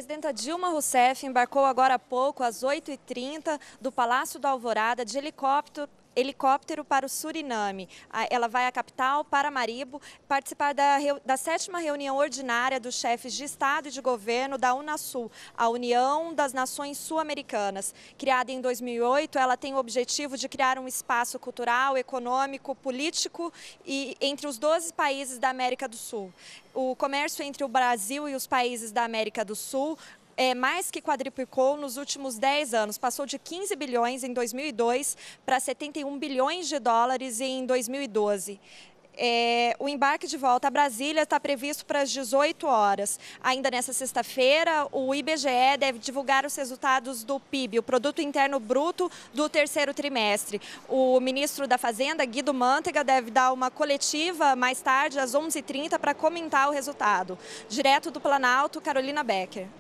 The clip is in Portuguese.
presidenta Dilma Rousseff embarcou agora há pouco, às 8h30, do Palácio do Alvorada, de helicóptero para o Suriname. Ela vai à capital, Paramaribo, participar da 7ª reunião ordinária dos chefes de Estado e de Governo da Unasul, a União das Nações Sul-Americanas. Criada em 2008, ela tem o objetivo de criar um espaço cultural, econômico, político entre os 12 países da América do Sul. O comércio entre o Brasil e os países da América do Sul mais que quadruplicou nos últimos 10 anos. Passou de 15 bilhões em 2002 para 71 bilhões de dólares em 2012. O embarque de volta a Brasília está previsto para as 18 horas. Ainda nessa sexta-feira, o IBGE deve divulgar os resultados do PIB, o Produto Interno Bruto do terceiro trimestre. O ministro da Fazenda, Guido Mantega, deve dar uma coletiva mais tarde, às 11h30, para comentar o resultado. Direto do Planalto, Carolina Becker.